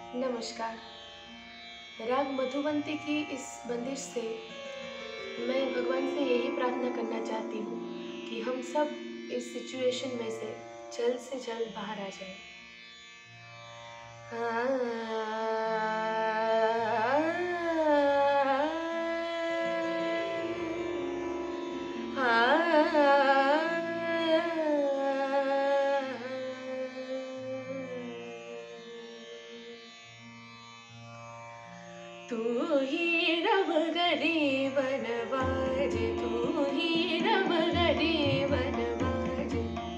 नमस्कार। राग मधुवंती की इस बंदिश से मैं भगवान से यही प्रार्थना करना चाहती हूँ कि हम सब इस सिचुएशन में से जल्द बाहर आ जाएं। तू ही रब गरीब नवाज, तू ही रब गरीब नवाज,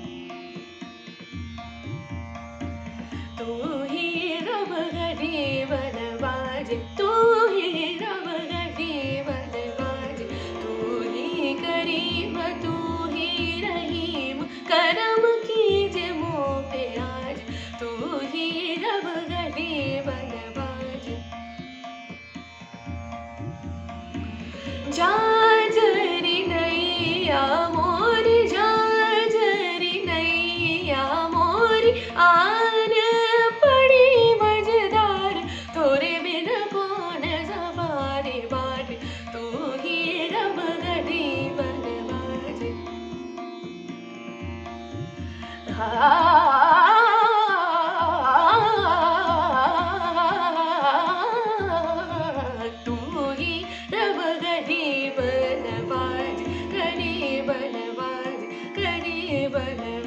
तू ही रब गरीब नवाज, तू ही रब गरीब नवाज, तू ही करीम, तू ही रहीम, करम कीजिए मुँह पे आज, तू ही रब गरीब नवाज। जाजरी नैया मोरी, जाजरी नैया मोरी, आन पड़ी मझधार, तोरे बिन कौन सवारी बार, तू ही रब गरीब नवाज। तू ही रब गरीब नवाज, गरीब नवाज, गरीब नवाज।